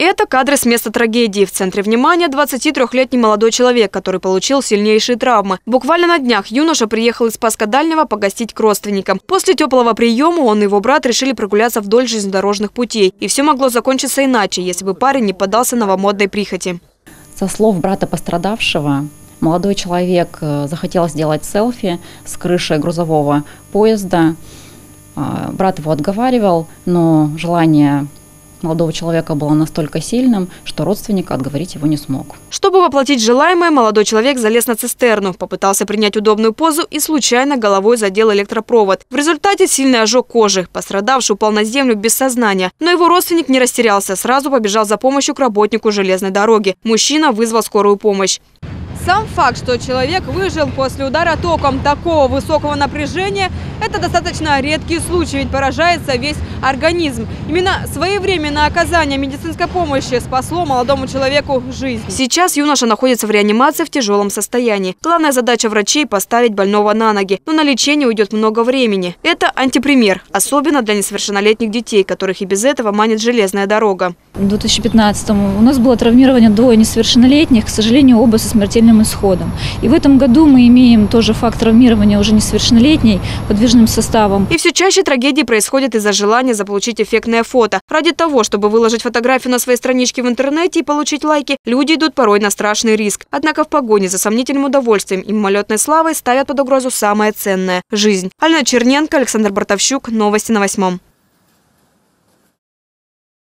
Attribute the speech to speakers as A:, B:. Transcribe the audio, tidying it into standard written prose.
A: Это кадры с места трагедии. В центре внимания 23-летний молодой человек, который получил сильнейшие травмы. Буквально на днях юноша приехал из Спасска-Дальнего погостить к родственникам. После теплого приема он и его брат решили прогуляться вдоль железнодорожных путей. И все могло закончиться иначе, если бы парень не поддался новомодной прихоти.
B: Со слов брата пострадавшего, молодой человек захотел сделать селфи с крыши грузового поезда. Брат его отговаривал, но желание молодого человека было настолько сильным, что родственник отговорить его не смог.
A: Чтобы воплотить желаемое, молодой человек залез на цистерну, попытался принять удобную позу и случайно головой задел электропровод. В результате сильный ожог кожи. Пострадавший упал на землю без сознания. Но его родственник не растерялся, сразу побежал за помощью к работнику железной дороги. Мужчина вызвал скорую помощь. Сам факт, что человек выжил после удара током такого высокого напряжения, это достаточно редкий случай, ведь поражается весь организм. Именно своевременное оказание медицинской помощи спасло молодому человеку жизнь. Сейчас юноша находится в реанимации в тяжелом состоянии. Главная задача врачей – поставить больного на ноги. Но на лечение уйдет много времени. Это антипример, особенно для несовершеннолетних детей, которых и без этого манит железная дорога.
C: В 2015-м у нас было травмирование двое несовершеннолетних, к сожалению, оба со смертельным исходом. И в этом году мы имеем тоже факт травмирования уже несовершеннолетней подвижным составом.
A: И все чаще трагедии происходят из-за желания заполучить эффектное фото. Ради того, чтобы выложить фотографию на своей страничке в интернете и получить лайки, люди идут порой на страшный риск. Однако в погоне за сомнительным удовольствием и мимолетной славой ставят под угрозу самое ценное – жизнь. Алена Черненко, Александр Бартовщук. Новости на 8.